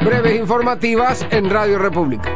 breves informativas en Radio República.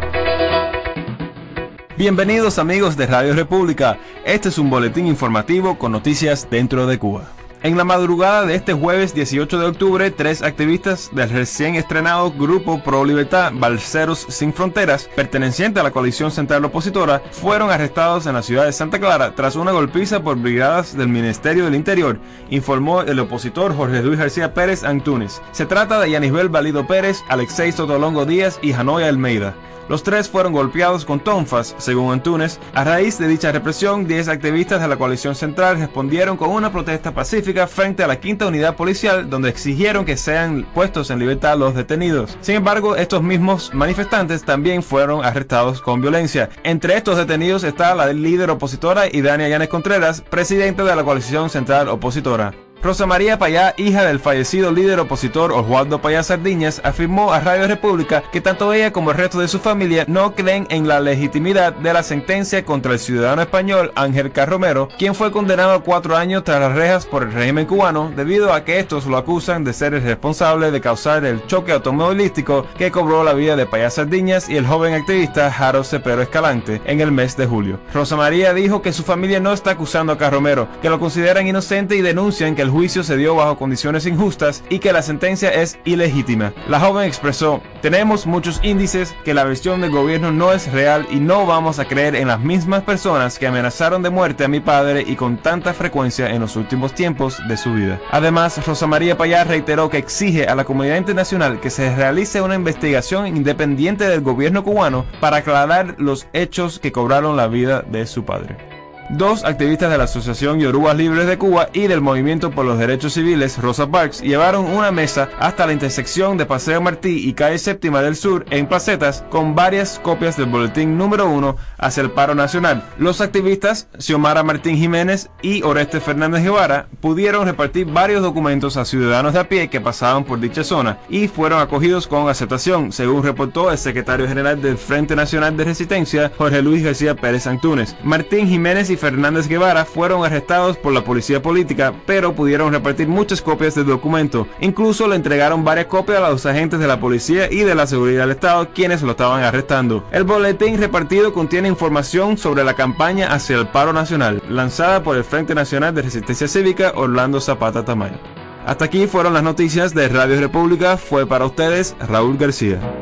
Bienvenidos amigos de Radio República, este es un boletín informativo con noticias dentro de Cuba. En la madrugada de este jueves 18 de octubre, 3 activistas del recién estrenado Grupo Pro Libertad Balseros Sin Fronteras, perteneciente a la coalición central opositora, fueron arrestados en la ciudad de Santa Clara tras una golpiza por brigadas del Ministerio del Interior, informó el opositor Jorge Luis García Pérez Antunes. Se trata de Yanisbel Valido Pérez, Alexei Sotolongo Díaz y Janoy Almeida. Los 3 fueron golpeados con tonfas, según Antunes. A raíz de dicha represión, 10 activistas de la coalición central respondieron con una protesta pacífica frente a la 5ª unidad policial, donde exigieron que sean puestos en libertad los detenidos. Sin embargo, estos mismos manifestantes también fueron arrestados con violencia. Entre estos detenidos está la líder opositora Idania Yanes Contreras, presidenta de la coalición central opositora. Rosa María Payá, hija del fallecido líder opositor Oswaldo Payá Sardiñas, afirmó a Radio República que tanto ella como el resto de su familia no creen en la legitimidad de la sentencia contra el ciudadano español Ángel Carromero, quien fue condenado a 4 años tras las rejas por el régimen cubano, debido a que estos lo acusan de ser el responsable de causar el choque automovilístico que cobró la vida de Payá Sardiñas y el joven activista Jaro Cepero Escalante en el mes de julio. Rosa María dijo que su familia no está acusando a Carromero, que lo consideran inocente y denuncian que el juicio se dio bajo condiciones injustas y que la sentencia es ilegítima. La joven expresó: tenemos muchos índices que la versión del gobierno no es real y no vamos a creer en las mismas personas que amenazaron de muerte a mi padre y con tanta frecuencia en los últimos tiempos de su vida. Además, Rosa María Payá reiteró que exige a la comunidad internacional que se realice una investigación independiente del gobierno cubano para aclarar los hechos que cobraron la vida de su padre. 2 activistas de la Asociación Yorubas Libres de Cuba y del Movimiento por los Derechos Civiles, Rosa Parks, llevaron una mesa hasta la intersección de Paseo Martí y Calle Séptima del Sur en Placetas con varias copias del boletín número 1 hacia el paro nacional. Los activistas, Xiomara Martín Jiménez y Oreste Fernández Guevara, pudieron repartir varios documentos a ciudadanos de a pie que pasaban por dicha zona y fueron acogidos con aceptación, según reportó el secretario general del Frente Nacional de Resistencia, Jorge Luis García Pérez Antunes. Martín Jiménez y Fernández Guevara fueron arrestados por la policía política, pero pudieron repartir muchas copias del documento. Incluso le entregaron varias copias a los agentes de la policía y de la seguridad del Estado, quienes lo estaban arrestando. El boletín repartido contiene información sobre la campaña hacia el paro nacional, lanzada por el Frente Nacional de Resistencia Cívica Orlando Zapata Tamayo. Hasta aquí fueron las noticias de Radio República. Fue para ustedes Raúl García.